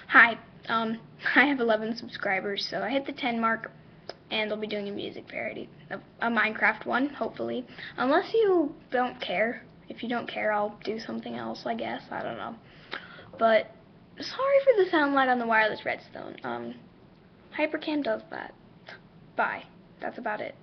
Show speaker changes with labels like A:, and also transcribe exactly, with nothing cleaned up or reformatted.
A: Hi, um, I have eleven subscribers, so I hit the ten mark, and I'll be doing a music parody, a, a Minecraft one, hopefully. Unless you don't care. If you don't care, I'll do something else, I guess. I don't know. But, sorry for the sound lag on the wireless redstone. Um, Hypercam does that. Bye. That's about it.